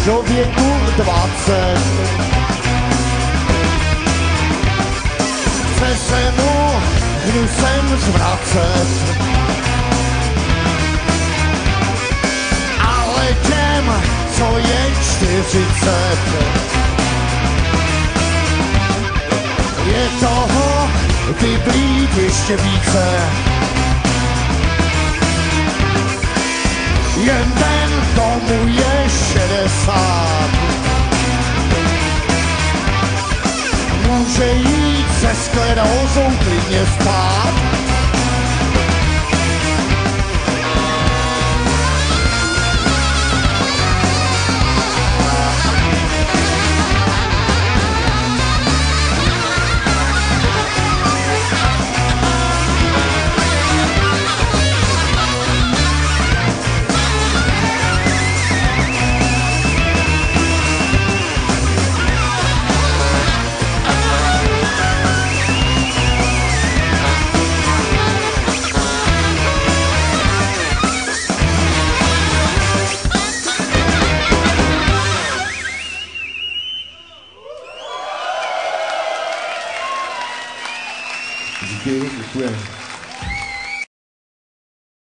do věku 20. Chce se mu hnusem zvracet, ale těm, co je 40, je toho vyblít ještě více. Jen ten, tomu je 60, může jít se sklerózou klidně spát.